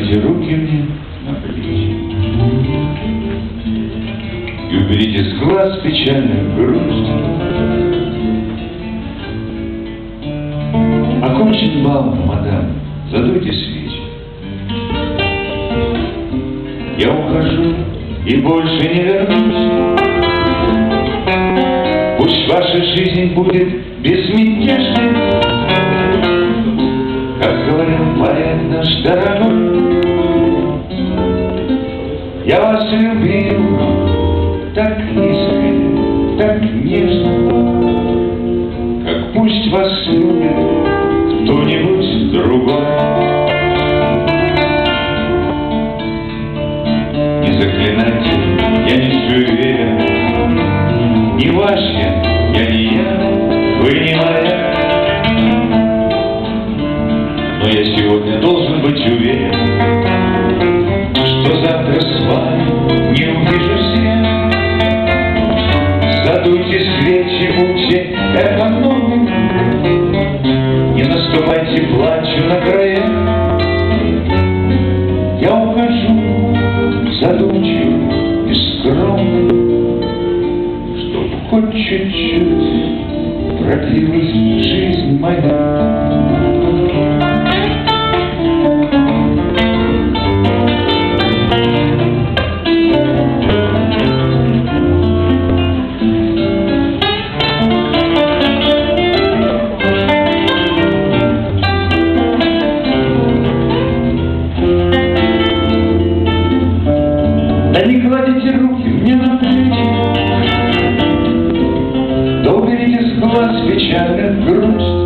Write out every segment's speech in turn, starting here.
Положите руки мне на плечи и уберите с глаз печальную грусть. Окончен бал, мадам, задуйте свечи. Я ухожу и больше не вернусь. Пусть ваша жизнь будет безмятежной, как говорил поэт наш дорогой. Я вас любил так искренне, так нежно, как пусть вас любит кто-нибудь другой. Не заклинайте, я не суеверен, не ваш я не я, вы не моя. Но я сегодня должен быть уверен, что завтра с вами не увижу свет. Задуйте свечи, будьте экономны, не наступайте плачу на края. Я ухожу задумчиво и скромно, чтоб хоть чуть-чуть продлилась жизнь моя. Да не кладите руки мне на плечи, да уберите с глаз печальную грусть.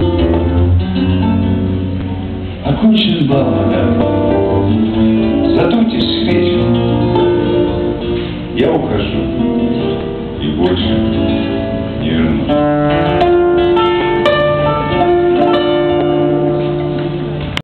Окончен бал, мадам, задуйте свечи. Я ухожу и больше не вернусь.